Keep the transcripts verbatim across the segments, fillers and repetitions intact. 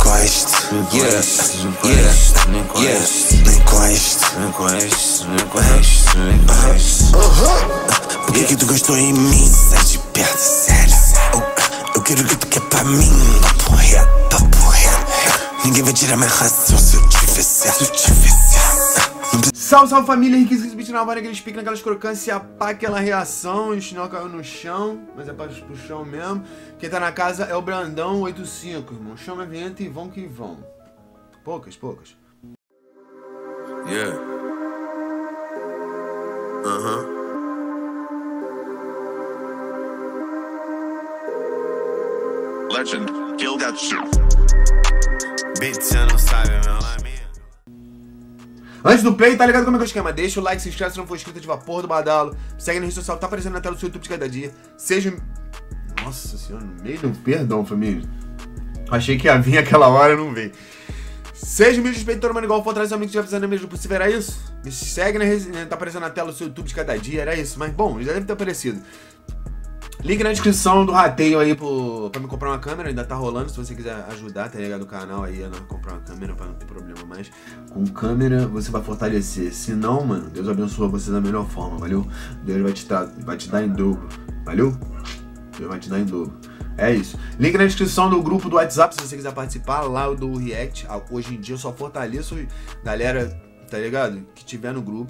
encosta, yeah, yeah, não encosta, não encosta, não encosta, não encosta, não encosta. Por que que tu gostou em mim? Sai de perto, sério. Eu quero o que tu quer pra mim. Papo reto, papo reto. Ninguém vai tirar minha razão se eu tiver certo, se eu tiver certo. Salve, salve família, Henrique Zix Beat na hora, aquele pique naquelas crocâncias, pá, aquela reação, o chinelo caiu no chão, mas é pra pro chão mesmo. Quem tá na casa é o Brandão oitenta e cinco, irmão. Chama a vinheta e vão que vão. Poucas, poucas. Yeah. Aham. Legend, kill that shit. Bitch, você não sabe, meu nome. Antes do play, tá ligado como é que é o esquema? Deixa o like, se inscreve se não for inscrito, ativa a porra do badalo. Segue na rede social, tá aparecendo na tela do seu YouTube de cada dia. Seja... Nossa senhora, no meio do... Perdão, família. Achei que ia vir aquela hora e não veio. Seja humilde, respeito, mano, igual fortalece amigos que já fizeram mesmo possível, era isso? Me segue na rede... Tá aparecendo na tela do seu YouTube de cada dia, era isso. Mas, bom, já deve ter aparecido. Link na descrição do rateio aí pro, pra me comprar uma câmera, ainda tá rolando, se você quiser ajudar, tá ligado? O canal aí a comprar uma câmera pra não ter problema mais. Com câmera você vai fortalecer, se não, mano, Deus abençoa você da melhor forma, valeu? Deus vai te, dar, vai te dar em dobro, valeu? Deus vai te dar em dobro. É isso. Link na descrição do grupo do WhatsApp, se você quiser participar, lá do React. Hoje em dia eu só fortaleço galera, tá ligado? Que tiver no grupo.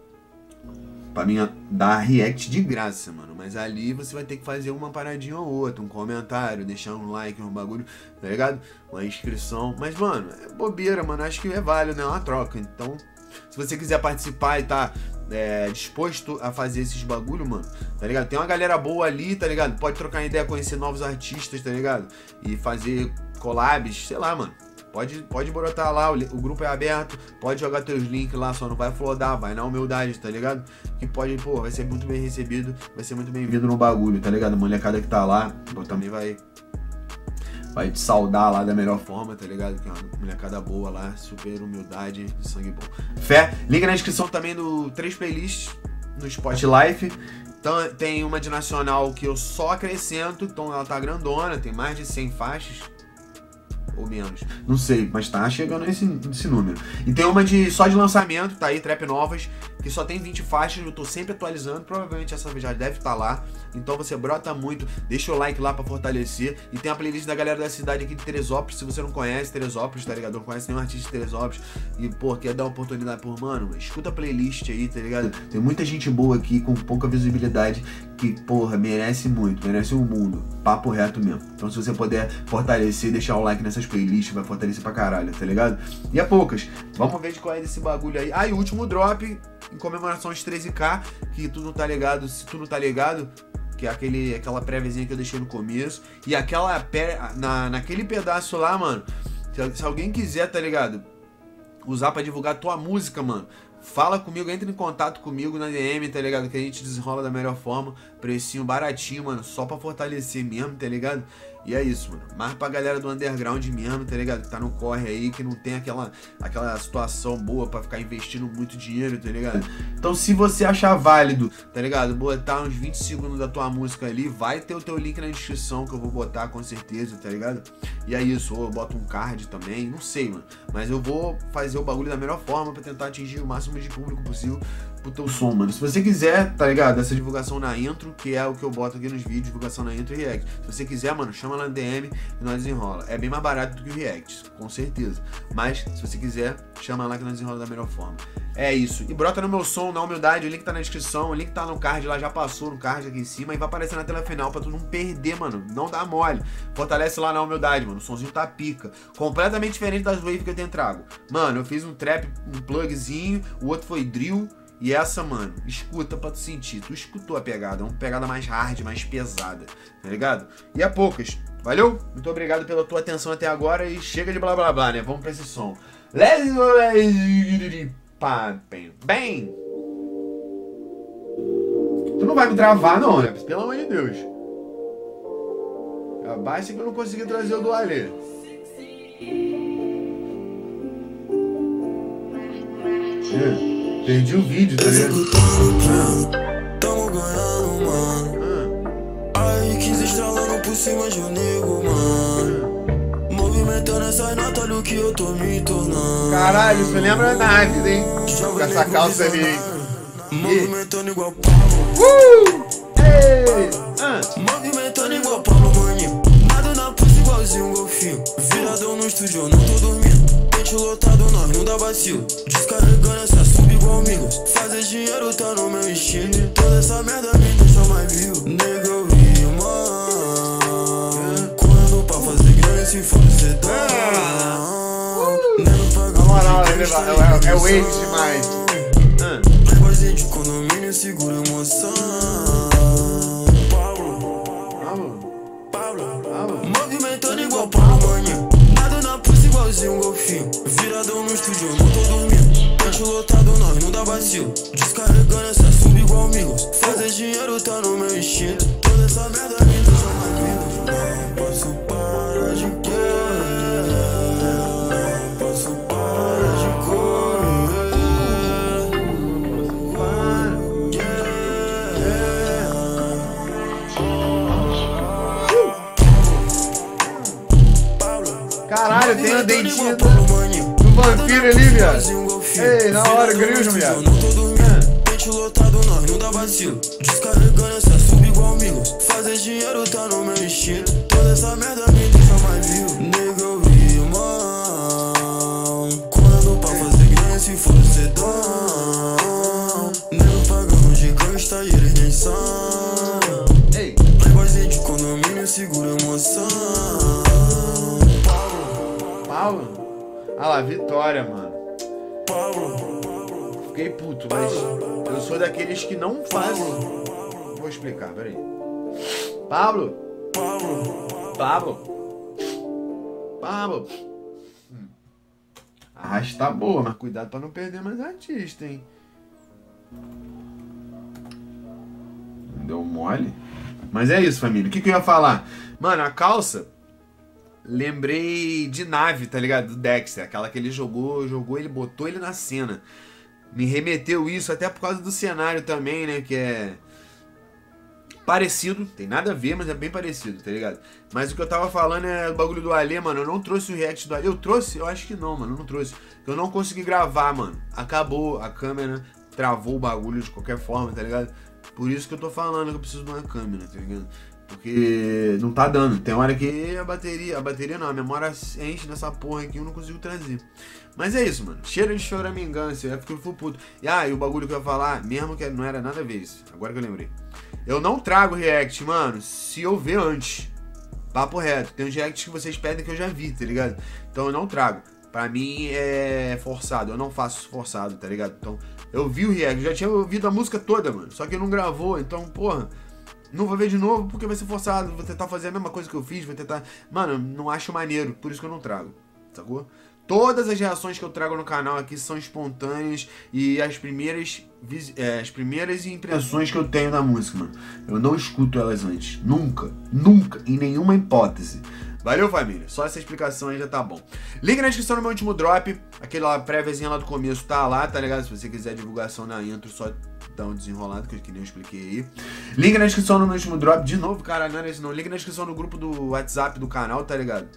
Pra mim dar react de graça, mano. Mas ali você vai ter que fazer uma paradinha ou outra, um comentário, deixar um like, um bagulho, tá ligado? Uma inscrição. Mas, mano, é bobeira, mano. Acho que é válido, né? É uma troca. Então, se você quiser participar e tá é, disposto a fazer esses bagulho, mano, tá ligado? Tem uma galera boa ali, tá ligado? Pode trocar ideia, conhecer novos artistas, tá ligado? E fazer collabs, sei lá, mano. Pode, pode brotar lá, o, o grupo é aberto, pode jogar teus links lá, só não vai flodar, vai na humildade, tá ligado? Que pode, pô, vai ser muito bem recebido, vai ser muito bem-vindo no bagulho, tá ligado? A molecada que tá lá, pô, também vai, vai te saudar lá da melhor forma, tá ligado? Que é uma molecada boa lá, super humildade, sangue bom. Fé, link na descrição também do três playlists no Spotify. Então tem uma de nacional que eu só acrescento, então ela tá grandona, tem mais de cem faixas. Ou menos, não sei, mas tá chegando nesse, nesse número. E tem uma de só de lançamento, tá aí, trap novas, que só tem vinte faixas, eu tô sempre atualizando, provavelmente essa já deve estar lá. Então você brota muito, deixa o like lá pra fortalecer. E tem a playlist da galera da cidade aqui de Teresópolis, se você não conhece Teresópolis, tá ligado? Não conhece nenhum artista de Teresópolis e, pô, quer dar uma oportunidade por, mano, escuta a playlist aí, tá ligado? Tem muita gente boa aqui com pouca visibilidade que, porra, merece muito, merece o mundo, papo reto mesmo. Então se você puder fortalecer, deixar o like nessas playlists, vai fortalecer pra caralho, tá ligado? E a poucas, vamos ver de qual é desse bagulho aí. Ah, e o último drop, em comemoração aos treze K, que tu não tá ligado, se tu não tá ligado, que é aquele, aquela préviazinha que eu deixei no começo, e aquela pé, na, naquele pedaço lá, mano, se, se alguém quiser, tá ligado, usar pra divulgar tua música, mano, fala comigo, entra em contato comigo na D M, tá ligado? Que a gente desenrola da melhor forma, precinho baratinho, mano, só pra fortalecer mesmo, tá ligado? E é isso, mano. Mais pra galera do underground mesmo, tá ligado? Que tá no corre aí, que não tem aquela, aquela situação boa pra ficar investindo muito dinheiro, tá ligado? Então se você achar válido, tá ligado? Botar uns vinte segundos da tua música ali, vai ter o teu link na descrição que eu vou botar com certeza, tá ligado? E é isso, ou eu boto um card também, não sei, mano. Mas eu vou fazer o bagulho da melhor forma pra tentar atingir o máximo de público possível pro teu som, mano. Se você quiser, tá ligado? Essa divulgação na intro, que é o que eu boto aqui nos vídeos, divulgação na intro e react. Se você quiser, mano, chama lá no D M e nós desenrola. É bem mais barato do que o react, com certeza. Mas, se você quiser, chama lá que nós desenrola da melhor forma. É isso. E brota no meu som, na humildade, o link tá na descrição, o link tá no card lá, já passou no card aqui em cima e vai aparecer na tela final pra tu não perder, mano. Não dá mole. Fortalece lá na humildade, mano. O somzinho tá pica. Completamente diferente das waves que eu tenho trago. Mano, eu fiz um trap, um plugzinho, o outro foi drill. E essa, mano, escuta pra tu sentir. Tu escutou a pegada, é uma pegada mais hard, mais pesada, tá ligado? E a poucas. Valeu? Muito obrigado pela tua atenção até agora e chega de blá blá blá, né? Vamos pra esse som. Let's go, bem. Tu não vai me travar não, né? Pelo amor de Deus. Abaixa que eu não consegui trazer o do Alê. É. Perdi o vídeo, tá ligado? Tamo ganhando, mano. Aí quis estralando por cima de um nego, mano. Movimento Movimentando essas notas, olha o que eu tô me tornando. Caralho, isso lembra na vida, hein? Com essa calça ali, hein? Movimentando igual Paulo. Uh! Ei! Ah. Movimentando igual Paulo, maninho. Nada na pista igualzinho um golfinho. Viradão no estúdio, eu não tô dormindo. Pente lotado, nós não dá vacilo. Descarregando essa sub igual amigos. Fazer dinheiro tá no meu estilo. Toda essa merda me deixa mais vivo. Nega, eu vi, mano. Quando pra fazer grana, se for cê dá. Na moral, é, é, é wave demais. Playboyzinho de condomínio, segura emoção. Paulo, Paulo, Paulo. Movimentando igual Paulo, maninho. Nada na pista igualzinho um golfinho. Viradão no estúdio, eu não tô dormindo. Pente lotado, nós não dá vacilo. Descarregando essa sub igual amigos. Fazer dinheiro tá no meu estilo. Toda essa merda me deixa mais vivo. Não posso parar de querer. Não posso parar de correr. Caralho, tem a dentinha do, do vampiro ali, viado. Ei, na hora, grilo, viado. Pente lotado, nós não dá vacilo. Descarregando essa sub igual amigos. Fazer dinheiro tá no meu estilo. Toda essa merda me deixa mais vivo. Nega, eu vi, irmão. Quando pra fazer grana, se for cê dá. Nego pagando de gangsta e eles nem são. Ei. Playboyzinho de condomínio, segura emoção. Paulo? Ah lá, Vitória, mano. Fiquei puto, mas eu sou daqueles que não fazem. Vou explicar, peraí. Pablo? Pablo? Pablo? Hum. A racha tá boa, mas cuidado pra não perder mais artista, hein? Deu mole. Mas é isso, família. O que, que eu ia falar? Mano, a calça... Lembrei de Nave, tá ligado? Do Dexter, aquela que ele jogou, jogou, ele botou ele na cena. Me remeteu isso, até por causa do cenário também, né? Que é parecido, tem nada a ver, mas é bem parecido, tá ligado? Mas o que eu tava falando é o bagulho do Alê, mano. Eu não trouxe o react do Alê. Eu trouxe? Eu acho que não, mano. Eu não trouxe. Eu não consegui gravar, mano. Acabou a câmera, travou o bagulho de qualquer forma, tá ligado? Por isso que eu tô falando que eu preciso de uma câmera, tá ligado? Porque não tá dando. Tem hora que a bateria... A bateria não, a memória enche nessa porra aqui e eu não consigo trazer. Mas é isso, mano. Cheiro de choramingância. É porque eu fui puto. E, ah, e o bagulho que eu ia falar, mesmo que não era nada a ver isso. Agora que eu lembrei. Eu não trago react, mano, se eu ver antes. Papo reto. Tem uns reacts que vocês pedem que eu já vi, tá ligado? Então eu não trago. Pra mim é forçado. Eu não faço forçado, tá ligado? Então eu vi o react. Eu já tinha ouvido a música toda, mano. Só que não gravou. Então, porra... Não vou ver de novo porque vai ser forçado. Vou tentar fazer a mesma coisa que eu fiz. Vou tentar... Mano, não acho maneiro. Por isso que eu não trago. Sacou? Todas as reações que eu trago no canal aqui são espontâneas. E as primeiras... É, as primeiras impressões que eu tenho da música, mano. Eu não escuto elas antes. Nunca. Nunca. Em nenhuma hipótese. Valeu, família. Só essa explicação aí já tá bom. Link na descrição do meu último drop. Aquela préviazinha lá do começo tá lá, tá ligado? Se você quiser divulgação na intro, só dá um desenrolado, que nem eu expliquei aí. Link na descrição do meu último drop. De novo, caralho, não era isso não. Link na descrição do grupo do WhatsApp do canal, tá ligado?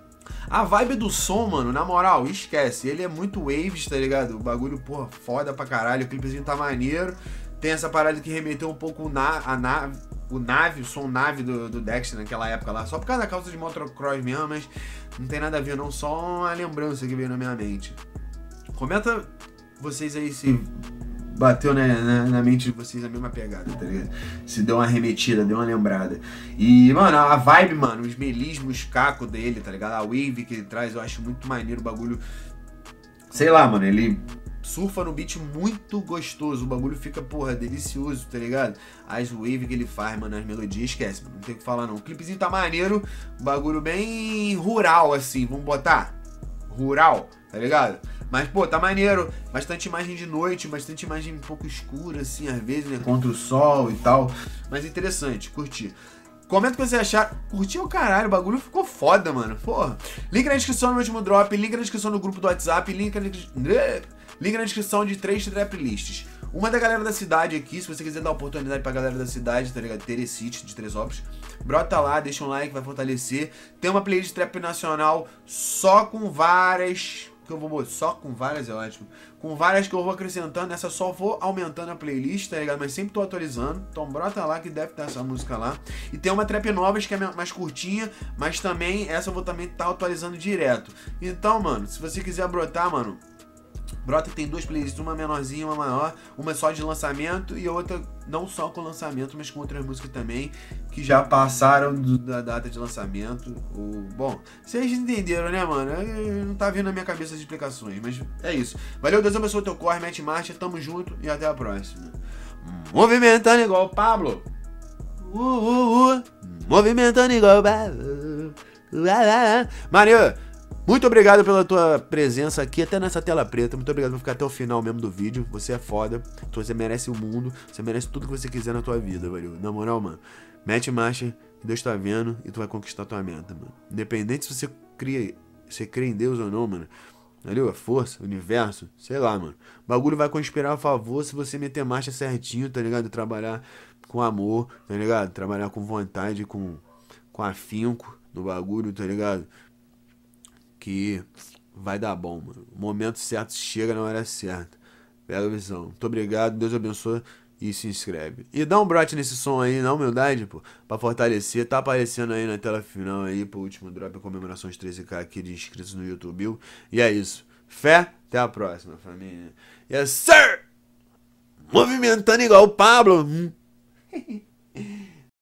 A vibe do som, mano, na moral, esquece. Ele é muito waves, tá ligado? O bagulho, porra, foda pra caralho. O clipezinho tá maneiro. Tem essa parada que remeteu um pouco na, a nave, o nave, o som nave do, do Dexter naquela época lá. Só por causa da calça de motocross mesmo, mas não tem nada a ver não. Só uma lembrança que veio na minha mente. Comenta vocês aí se bateu na, na, na mente de vocês a mesma pegada, tá ligado? Se deu uma remetida, deu uma lembrada. E, mano, a vibe, mano, os melismos, os cacos dele, tá ligado? A wave que ele traz, eu acho muito maneiro o bagulho. Sei lá, mano, ele surfa no beat muito gostoso. O bagulho fica, porra, delicioso, tá ligado? As wave que ele faz, mano, as melodias, esquece, mano, não tem o que falar não. O clipezinho tá maneiro, um bagulho bem rural, assim, vamos botar? Rural, tá ligado? Mas, pô, tá maneiro. Bastante imagem de noite, bastante imagem um pouco escura, assim, às vezes, né? Contra o sol e tal. Mas interessante, curti. Comenta o que você achar. Curti o caralho, o bagulho ficou foda, mano. Porra. Link na descrição do último drop, link na descrição do grupo do WhatsApp, link na, link na descrição de três trap lists. Uma da galera da cidade aqui, se você quiser dar oportunidade pra galera da cidade, tá ligado? Terecity, de Teresópolis. Brota lá, deixa um like, vai fortalecer. Tem uma playlist trap nacional só com várias... que eu vou só com várias é ótimo. Com várias que eu vou acrescentando. Essa só vou aumentando a playlist, tá ligado? Mas sempre tô atualizando. Então brota lá que deve ter essa música lá. E tem uma trap novas que é mais curtinha, mas também essa eu vou também estar tá atualizando direto. Então, mano, se você quiser brotar, mano, brota tem duas playlists, uma menorzinha e uma maior, uma só de lançamento e outra não só com lançamento, mas com outras músicas também que já passaram do, da data de lançamento. O, bom, vocês entenderam, né, mano? Eu, não tá vindo na minha cabeça as explicações, mas é isso. Valeu, Deus abençoe o teu corre, mete marcha, tamo junto e até a próxima. Movimentando igual o Pablo. Uh, uh, uh. Movimentando igual o Pablo. Maria, muito obrigado pela tua presença aqui, até nessa tela preta. Muito obrigado por ficar até o final mesmo do vídeo. Você é foda. Você merece o mundo. Você merece tudo que você quiser na tua vida, valeu. Na moral, mano. Mete marcha, que Deus tá vendo e tu vai conquistar tua meta, mano. Independente se você cria, você crê em Deus ou não, mano. Valeu? A força, o universo, sei lá, mano. O bagulho vai conspirar a favor se você meter marcha certinho, tá ligado? Trabalhar com amor, tá ligado? Trabalhar com vontade, com, com afinco no bagulho, tá ligado? Que vai dar bom, mano. O momento certo chega na hora certa. Pega a visão. Muito obrigado, Deus abençoe e se inscreve. E dá um brote nesse som aí, na humildade, pô, pra fortalecer. Tá aparecendo aí na tela final aí, pro último drop, a comemoração de treze K aqui de inscritos no YouTube. E é isso. Fé, até a próxima, família. Yes, sir! Movimentando igual o Pablo.